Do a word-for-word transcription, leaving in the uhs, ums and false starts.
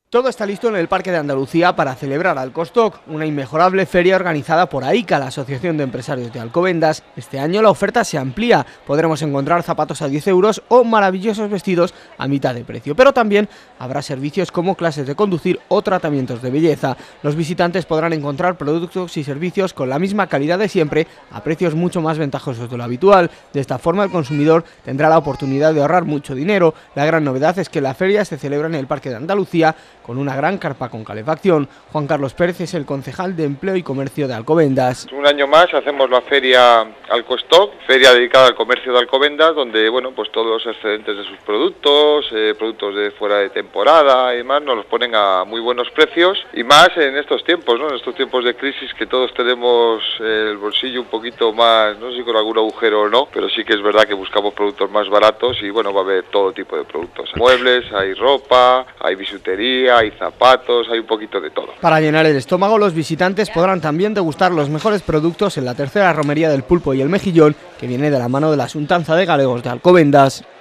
Todo está listo en el Parque de Andalucía para celebrar Alcostock, una inmejorable feria organizada por AICA, la Asociación de Empresarios de Alcobendas. Este año la oferta se amplía, podremos encontrar zapatos a diez euros o maravillosos vestidos a mitad de precio, pero también habrá servicios como clases de conducir o tratamientos de belleza. Los visitantes podrán encontrar productos y servicios con la misma calidad de siempre a precios mucho más ventajosos de lo habitual. De esta forma el consumidor tendrá la oportunidad de ahorrar mucho dinero. La gran novedad es que la feria se celebra en el Parque de Andalucía con una gran carpa con calefacción. Juan Carlos Pérez es el concejal de Empleo y Comercio de Alcobendas. Un año más hacemos la feria Alcostock, feria dedicada al comercio de Alcobendas, donde bueno, pues todos los excedentes de sus productos, eh, productos de fuera de temporada y demás, nos los ponen a muy buenos precios, y más en estos tiempos, ¿no? En estos tiempos de crisis que todos tenemos el bolsillo un poquito más, no sé si con algún agujero o no, pero sí que es verdad que buscamos productos más baratos y bueno, va a haber todo tipo de productos. Hay muebles, hay ropa, hay bisutería, hay zapatos, hay un poquito de todo. Para llenar el estómago, los visitantes podrán también degustar los mejores productos en la tercera romería del pulpo y el mejillón, que viene de la mano de la Asuntanza de Galegos de Alcobendas.